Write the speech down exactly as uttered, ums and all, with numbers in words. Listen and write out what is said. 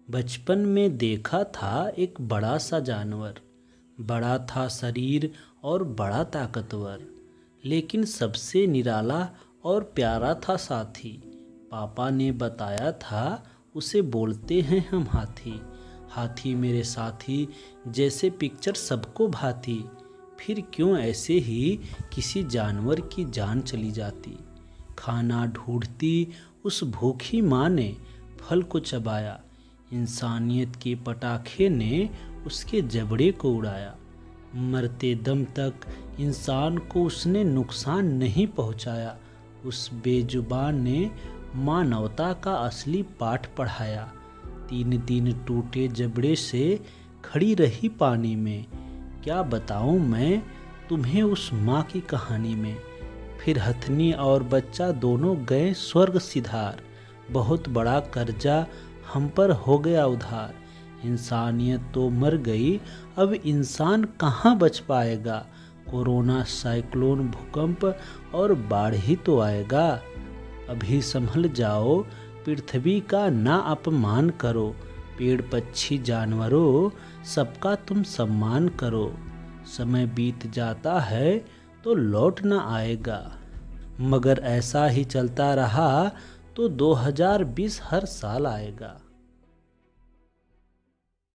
बचपन में देखा था एक बड़ा सा जानवर। बड़ा था शरीर और बड़ा ताकतवर, लेकिन सबसे निराला और प्यारा था साथी। पापा ने बताया था उसे बोलते हैं हम हाथी। हाथी मेरे साथी, जैसे पिक्चर सबको भाती। फिर क्यों ऐसे ही किसी जानवर की जान चली जाती। खाना ढूंढती उस भूखी माँ ने फल को चबाया। इंसानियत के पटाखे ने उसके जबड़े को उड़ाया। मरते दम तक इंसान को उसने नुकसान नहीं पहुंचाया। उस बेजुबान ने मानवता का असली पाठ पढ़ाया। तीन दिन टूटे जबड़े से खड़ी रही पानी में। क्या बताऊं मैं तुम्हें उस माँ की कहानी में। फिर हथनी और बच्चा दोनों गए स्वर्ग सिधार। बहुत बड़ा कर्जा हम पर हो गया उधार। इंसानियत तो मर गई, अब इंसान कहाँ बच पाएगा। कोरोना, साइक्लोन, भूकंप और बाढ़ ही तो आएगा। अभी संभल जाओ, पृथ्वी का ना अपमान करो। पेड़ पक्षी जानवरों सबका तुम सम्मान करो। समय बीत जाता है तो लौट ना आएगा, मगर ऐसा ही चलता रहा तो दो हज़ार बीस हर साल आएगा।